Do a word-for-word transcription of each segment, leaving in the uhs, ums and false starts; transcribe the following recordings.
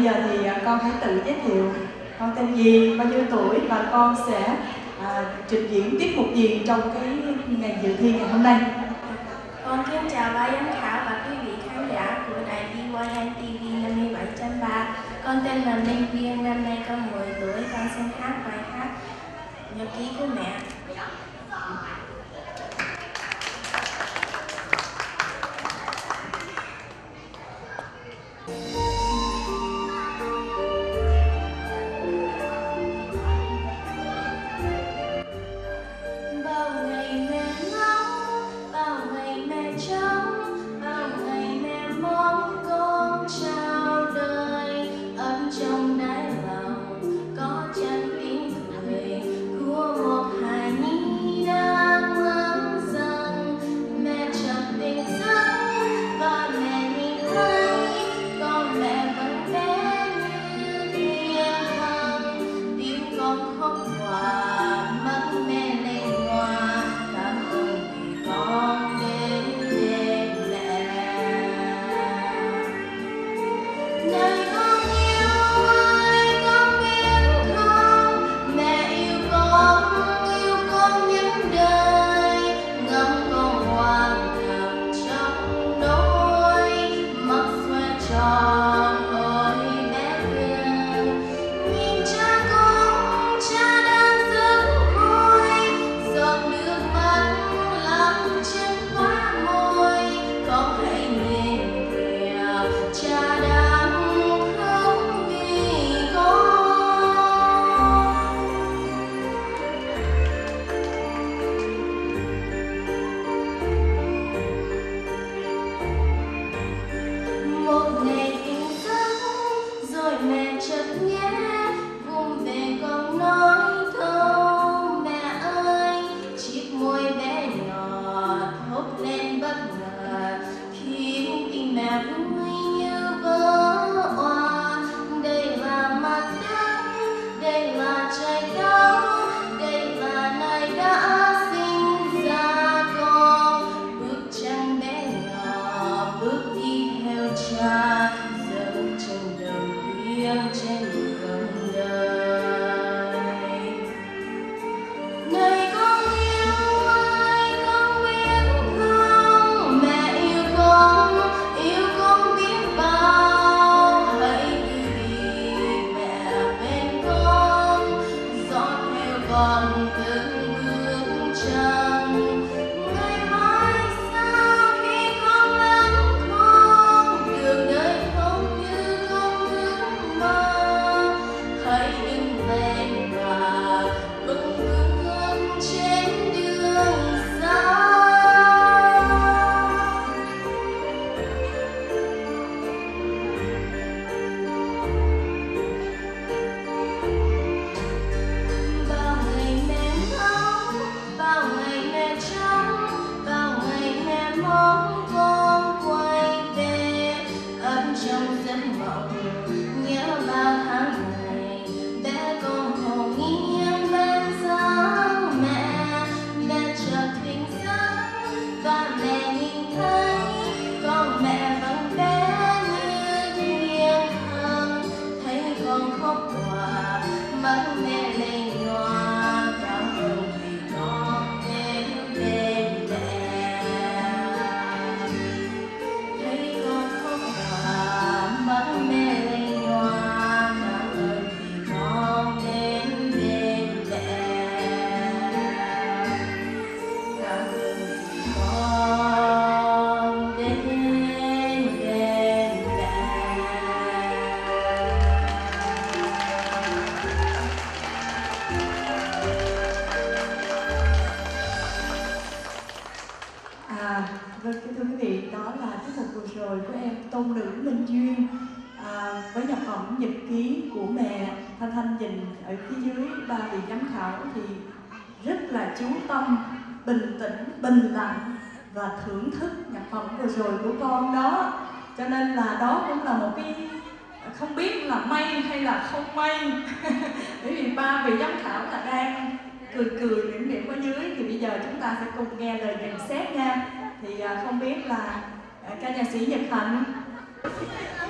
giờ thì con hãy tự giới thiệu con tên gì, bao nhiêu tuổi và con sẽ à, trình diễn tiết mục gì trong cái ngày dự thi ngày hôm nay. Con kính chào ban giám khảo và quý vị khán giả của đài vê i en ti vi năm mươi bảy chấm ba. Con tên là Minh Viên, năm nay con mười tuổi. Con xin hát bài hát Nhật ký của mẹ. Tôn nữ Minh Duyên à, với nhạc phẩm Nhật ký của mẹ. Thanh Thanh nhìn ở phía dưới ba vị giám khảo thì rất là chú tâm, bình tĩnh, bình lặng và thưởng thức nhạc phẩm vừa rồi của con đó. Cho nên là đó cũng là một cái không biết là may hay là không may bởi vì ba vị giám khảo là đang cười cười mỉm mỉm ở dưới. Thì bây giờ chúng ta sẽ cùng nghe lời nhận xét nha. Thì à, không biết là ca nhạc sĩ Nhật Hạnh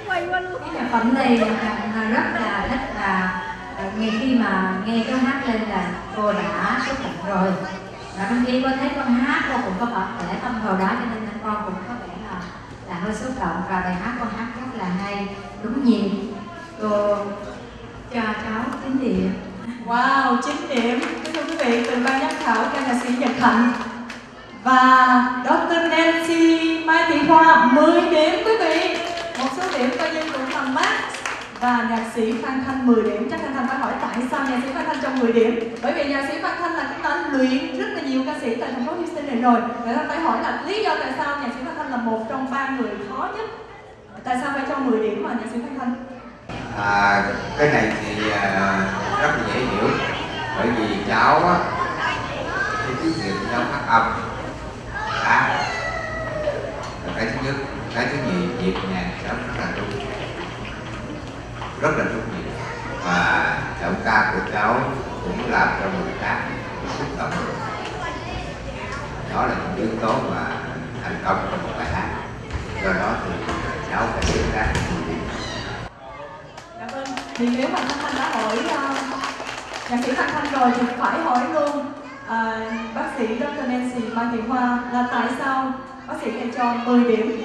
quay qua luôn. Cái nhạc phẩm này Hằng rất là thích, và ngay khi mà nghe cái hát lên là cô đã xúc động rồi. Và trong khi cô thấy con hát cô cũng có bật để tâm vào đó, cho nên là con cũng có vẻ là là hơi xúc động. Và bài hát con hát rất là hay, đúng nhịp. Cô cho cháu chín điểm. Wow, chín điểm. Kính thưa quý vị, từ ban giám khảo ca nhạc sĩ Nhật Hạnh và Doctor Nancy Mai Thị Hoa mười điểm quý vị. Một số điểm coi như cũng bằng max. Và nhạc sĩ Phan Thanh mười điểm. Chắc Phan Thanh phải hỏi tại sao nhạc sĩ Phan Thanh cho mười điểm. Bởi vì nhạc sĩ Phan Thanh là cũng đã luyện rất là nhiều ca sĩ tại thành phố Houston này rồi. Người ta phải hỏi là lý do tại sao nhạc sĩ Phan Thanh là một trong ba người khó nhất. Tại sao phải cho mười điểm mà nhạc sĩ Phan Thanh? À, cái này thì à, rất là dễ hiểu. Bởi vì cháu á, cái kinh nghiệm cháu phát âm khá. Cái thứ nhất, cái thứ nhì, nhịp nhàng cháu rất là đúng, rất là đúng nhịp. Và giọng ca của cháu cũng làm cho người khác xúc động. Đó là những yếu tố mà thành công trong một bài hát. Do đó thì cháu phải xứng đáng mười điểm. Dạ vâng, thì nếu mà Phan Thanh đã hỏi uh, nhạc sĩ Phan Thanh rồi thì phải hỏi luôn uh, bác sĩ Doctor Nancy Mai Thị Hoa là tại sao bác sĩ lại cho mười điểm?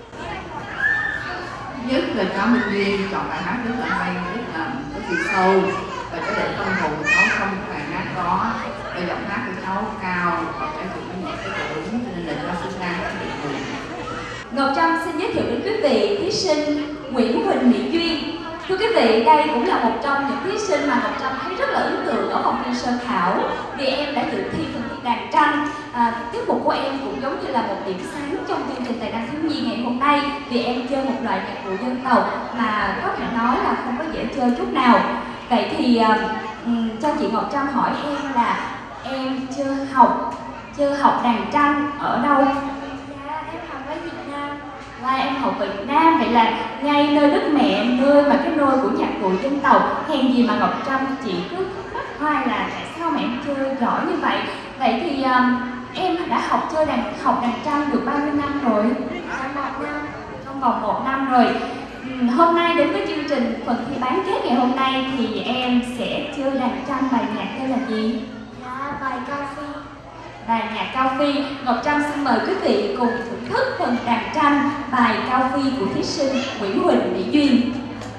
Nhất là cháu Minh Duyên chọn bài hát rất là hay, rất là có chiều sâu, và cháu để tâm hồn của cháu trong bài hát đó. Và giọng hát của cháu cao và cháu cũng có những cái độ đúng, cho nên là cháu xứng đáng được mười. Ngọc Trâm xin giới thiệu đến quý vị thí sinh Nguyễn Huỳnh Mỹ Duyên. Thưa quý vị, đây cũng là một trong những thí sinh mà Ngọc Trâm thấy rất là ấn tượng ở vòng thi sơ khảo, vì em đã dự thi phần thi đàn tranh. À, tiết mục của em cũng giống như là một điểm sáng trong chương trình Tài năng thiếu nhi ngày hôm nay, vì em chơi một loại nhạc cụ dân tộc mà có thể nói là không có dễ chơi chút nào. Vậy thì um, cho chị Ngọc Trâm hỏi em là em chưa học chưa học đàn tranh ở đâu? Dạ, em học ở Việt Nam. Là em học ở Việt Nam, vậy là ngay nơi đất mẹ, nơi mà cái nôi của nhạc cụ dân tộc, hèn gì mà Ngọc Trâm chỉ cứ thắc mắc hoài là tại sao mà em chơi giỏi như vậy. Vậy thì um, em đã học chơi đàn học đàn tranh được bao nhiêu năm rồi? Dạ, một năm. Trong vòng một năm rồi. Uhm, hôm nay đến với chương trình phần thi bán kết ngày hôm nay thì em sẽ chơi đàn tranh bài nhạc tên là gì? Dạ, bài Cao Phi. Bài nhạc Cao Phi. Ngọc Trâm xin mời quý vị cùng thưởng thức phần đàn tranh bài Cao Phi của thí sinh Nguyễn Huỳnh Mỹ Duyên.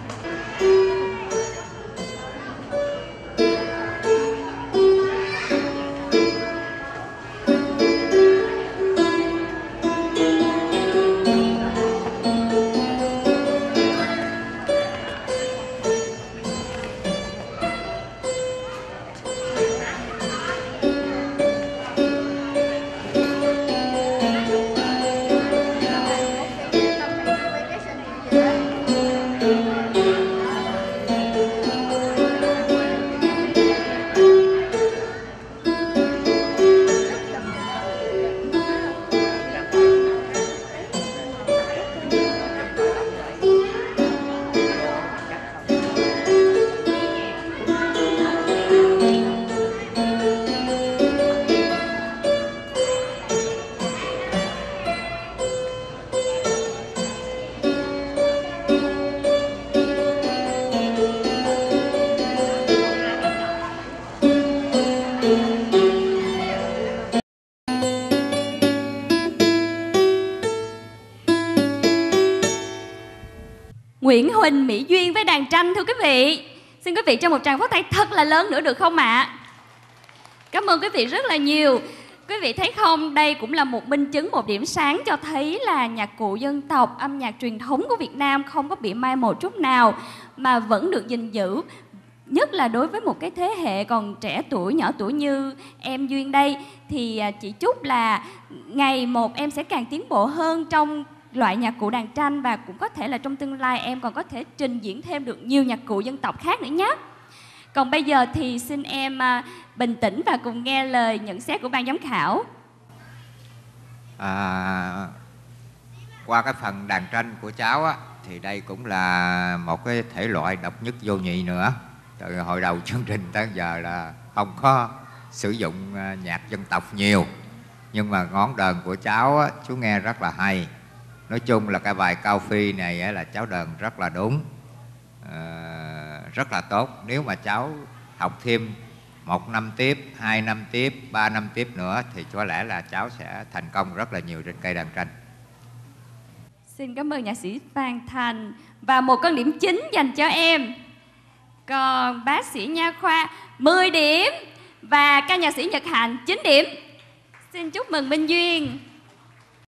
Nguyễn Huỳnh Mỹ Duyên với đàn tranh, thưa quý vị. Xin quý vị cho một tràng pháo tay thật là lớn nữa được không ạ? À? Cảm ơn quý vị rất là nhiều. Quý vị thấy không, đây cũng là một minh chứng, một điểm sáng cho thấy là nhạc cụ dân tộc, âm nhạc truyền thống của Việt Nam không có bị mai một chút nào mà vẫn được gìn giữ. Nhất là đối với một cái thế hệ còn trẻ tuổi, nhỏ tuổi như em Duyên đây, thì chị chúc là ngày một em sẽ càng tiến bộ hơn trong loại nhạc cụ đàn tranh, và cũng có thể là trong tương lai em còn có thể trình diễn thêm được nhiều nhạc cụ dân tộc khác nữa nhé. Còn bây giờ thì xin em uh, bình tĩnh và cùng nghe lời nhận xét của ban giám khảo. À, qua cái phần đàn tranh của cháu á, thì đây cũng là một cái thể loại độc nhất vô nhị nữa. Từ hồi đầu chương trình tới giờ là không có sử dụng nhạc dân tộc nhiều, nhưng mà ngón đờn của cháu á, chú nghe rất là hay. Nói chung là cái bài Cao Phi này á, là cháu đờn rất là đúng, à, rất là tốt. Nếu mà cháu học thêm một năm tiếp, hai năm tiếp, ba năm tiếp nữa thì có lẽ là cháu sẽ thành công rất là nhiều trên cây đàn tranh. Xin cảm ơn nhạc sĩ Phan Thành. Và một con điểm chính dành cho em. Còn bác sĩ nha khoa mười điểm. Và ca nhạc sĩ Nhật Hạnh chín điểm. Xin chúc mừng Minh Duyên.